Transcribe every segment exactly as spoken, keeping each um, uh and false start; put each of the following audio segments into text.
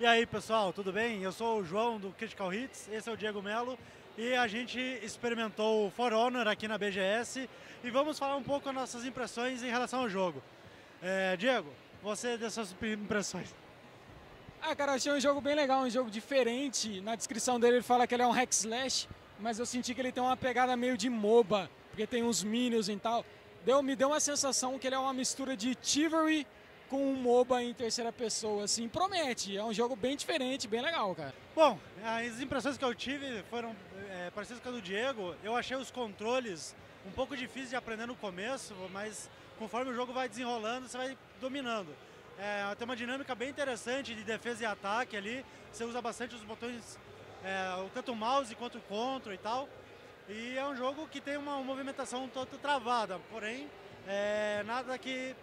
E aí pessoal, tudo bem? Eu sou o João do Critical Hits, esse é o Diego Melo e a gente experimentou o For Honor aqui na B G S e vamos falar um pouco as nossas impressões em relação ao jogo. É, Diego, você dê suas impressões. Ah, cara, eu achei um jogo bem legal, um jogo diferente. Na descrição dele ele fala que ele é um hack slash, mas eu senti que ele tem uma pegada meio de MOBA, porque tem uns minions e tal. Deu, me deu uma sensação que ele é uma mistura de Chivalry com um MOBA em terceira pessoa, assim, promete. É um jogo bem diferente, bem legal, cara. Bom, as impressões que eu tive foram é, parecidas com a do Diego. Eu achei os controles um pouco difíceis de aprender no começo, mas conforme o jogo vai desenrolando, você vai dominando. É, tem uma dinâmica bem interessante de defesa e ataque ali. Você usa bastante os botões, é, tanto o mouse quanto o control e tal. E é um jogo que tem uma movimentação um tanto travada, porém, é, nada que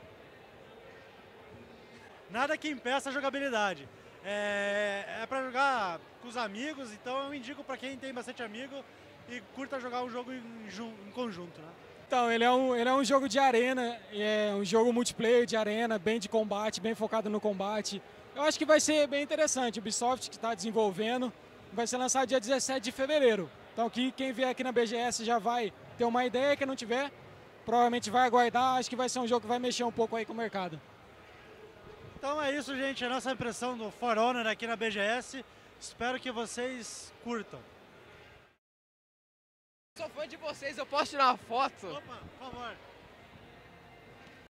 nada que impeça a jogabilidade. É, é para jogar com os amigos, então eu indico para quem tem bastante amigo e curta jogar um jogo em, em conjunto, né? Então, ele é, um, ele é um jogo de arena, é um jogo multiplayer de arena, bem de combate, bem focado no combate. Eu acho que vai ser bem interessante. O Ubisoft que está desenvolvendo vai ser lançado dia dezessete de fevereiro. Então, aqui, quem vier aqui na B G S já vai ter uma ideia, quem não tiver, provavelmente vai aguardar. Acho que vai ser um jogo que vai mexer um pouco aí com o mercado. Então é isso, gente. A nossa impressão do For Honor aqui na B G S. Espero que vocês curtam. Sou fã de vocês, eu posso tirar uma foto? Opa, por favor.